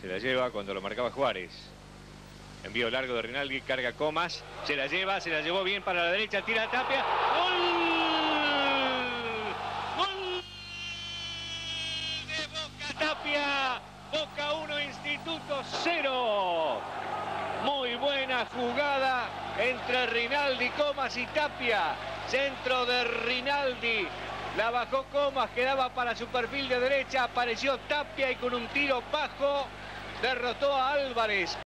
Se la lleva cuando lo marcaba Juárez. Envío largo de Rinaldi, carga Comas. Se la lleva, se la llevó bien para la derecha, tira Tapia. ¡Gol! ¡Gol! De Boca Tapia. Boca 1, Instituto 0. Muy buena jugada entre Rinaldi, Comas y Tapia. Centro de Rinaldi. La bajó Comas, quedaba para su perfil de derecha. Apareció Tapia y con un tiro bajo derrotó a Álvarez.